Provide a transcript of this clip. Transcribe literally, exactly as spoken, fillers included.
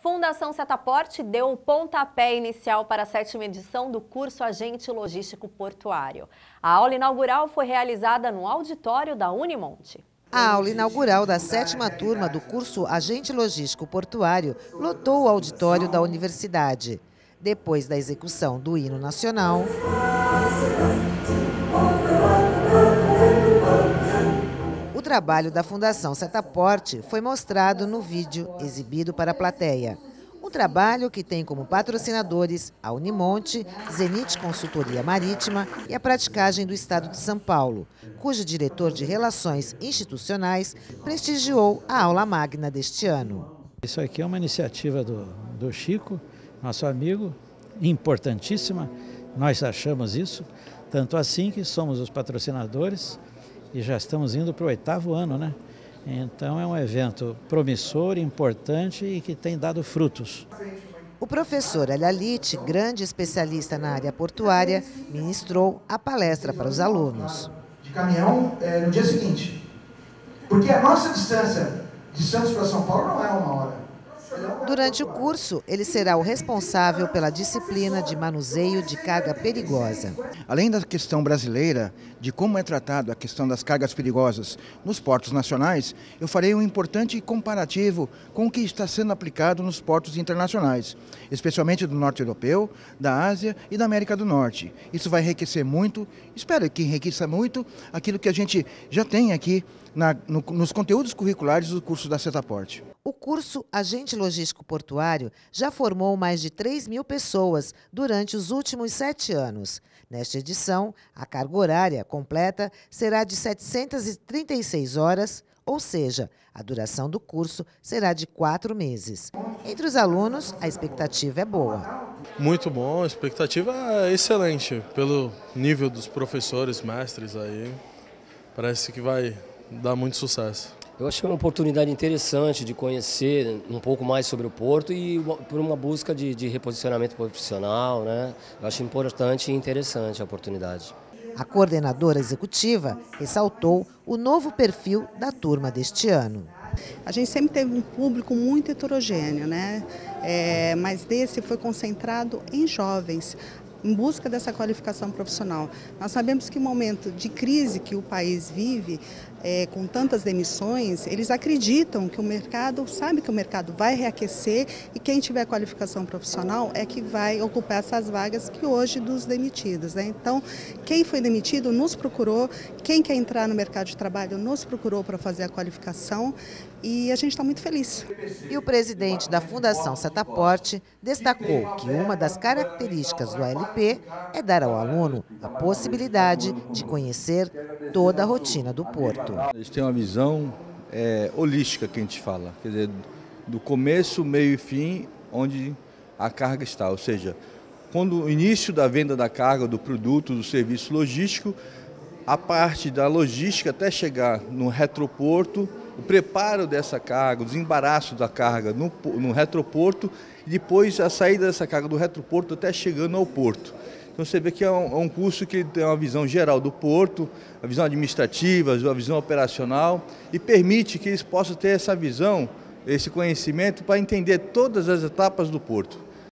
Fundação Setaporte deu o pontapé inicial para a sétima edição do curso Agente Logístico Portuário. A aula inaugural foi realizada no auditório da Unimonte. A aula inaugural da sétima turma do curso Agente Logístico Portuário lotou o auditório da universidade. Depois da execução do hino nacional, o trabalho da Fundação Setaporte foi mostrado no vídeo exibido para a plateia. Um trabalho que tem como patrocinadores a Unimonte, Zenit Consultoria Marítima e a Praticagem do Estado de São Paulo, cujo diretor de Relações Institucionais prestigiou a aula magna deste ano. Isso aqui é uma iniciativa do, do Chico, nosso amigo, importantíssima. Nós achamos isso, tanto assim que somos os patrocinadores e já estamos indo para o oitavo ano, né? Então é um evento promissor, importante e que tem dado frutos. O professor Alalite, grande especialista na área portuária, ministrou a palestra para os alunos. De caminhão é, no dia seguinte, porque a nossa distância de Santos para São Paulo não é uma hora. Durante o curso, ele será o responsável pela disciplina de manuseio de carga perigosa. Além da questão brasileira, de como é tratado a questão das cargas perigosas nos portos nacionais, eu farei um importante comparativo com o que está sendo aplicado nos portos internacionais, especialmente do norte europeu, da Ásia e da América do Norte. Isso vai enriquecer muito, espero que enriqueça muito aquilo que a gente já tem aqui na, no, nos conteúdos curriculares do curso da Setaporte. O curso Agente Logístico Portuário já formou mais de três mil pessoas durante os últimos sete anos. Nesta edição, a carga horária completa será de setecentas e trinta e seis horas, ou seja, a duração do curso será de quatro meses. Entre os alunos, a expectativa é boa. Muito bom, a expectativa é excelente, pelo nível dos professores, mestres aí, parece que vai dar muito sucesso. Eu achei uma oportunidade interessante de conhecer um pouco mais sobre o porto e por uma busca de, de reposicionamento profissional, né? Eu acho importante e interessante a oportunidade. A coordenadora executiva ressaltou o novo perfil da turma deste ano. A gente sempre teve um público muito heterogêneo, né? É, mas desse foi concentrado em jovens, em busca dessa qualificação profissional. Nós sabemos que o momento de crise que o país vive, é, com tantas demissões, eles acreditam que o mercado, sabe que o mercado vai reaquecer e quem tiver qualificação profissional é que vai ocupar essas vagas que hoje dos demitidos, né? Então, quem foi demitido nos procurou, quem quer entrar no mercado de trabalho nos procurou para fazer a qualificação e a gente está muito feliz. E o presidente da Fundação Setaporte destacou que uma das características do A L P é dar ao aluno a possibilidade de conhecer toda a rotina do porto. Eles têm uma visão é, holística que a gente fala, quer dizer, do começo, meio e fim, onde a carga está. Ou seja, quando o início da venda da carga, do produto, do serviço logístico, a parte da logística até chegar no retroporto, o preparo dessa carga, o desembaraço da carga no, no retroporto e depois a saída dessa carga do retroporto até chegando ao porto. Então você vê que é um, é um curso que tem uma visão geral do porto, a visão administrativa, a visão operacional e permite que eles possam ter essa visão, esse conhecimento para entender todas as etapas do porto.